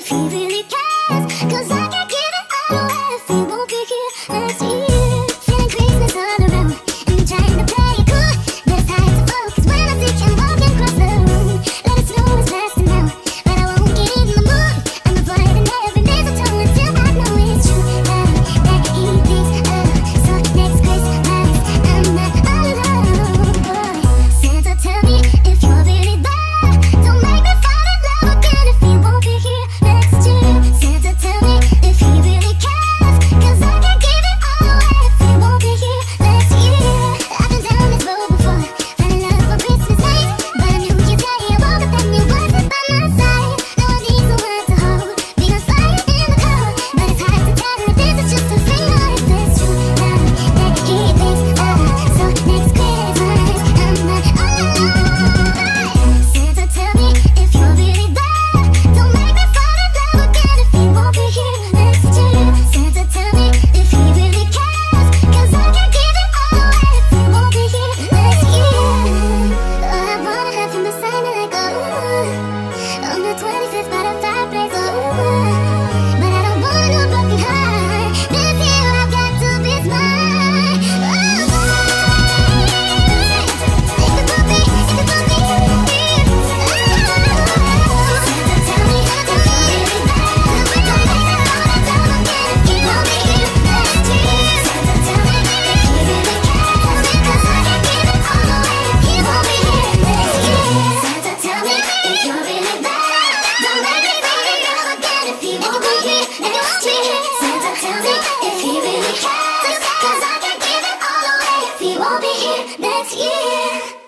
if he really cares, 'cause I can't give it all away if he won't be here next year. Feeling Christmas all around, and I'm trying to play it cool, but it's hard to focus when I see him walking across the room. Let it snow is passing now, but I won't get in the mood. I'm avoiding every mistletoe until I know it's true. That he thinks so next Christmas I'm not all alone, boy. Santa, tell me if you're really there. Don't make me fall in love again if he won't be here next year. Santa, tell me if he really cares, 'cause I can't give it all away if he won't be here next year. I've been down this road before, fell in love for Christmas night, but I knew you'd say I woke up and you wasn't by my side. Now I need someone to hold, be on fire in the cold, but it's hard to tell if this is just a thing or if it's true. Now that he thinks so next Christmas I'm not all alone. Santa, tell me if you're really there. Don't make me fall in love again if he won't be here next year. Santa, tell me if he really cares, 'cause I can't give it all away if he won't be here next year. All I wanna have him beside me like on the 25th by the fireplace, but I don't want no broken heart. This year I've got to be smart. If it won't be here. Santa, tell me if you're really there. Don't make me fall in love again if he won't be here next year. Santa, tell me if he really cares, 'cause I can't give it all away if he won't be here next year. Santa, tell me if you're really there. Don't make me fall in love again if he won't be here next year. Santa, tell me if he really cares, 'cause I can't give it all away if he won't be here next year.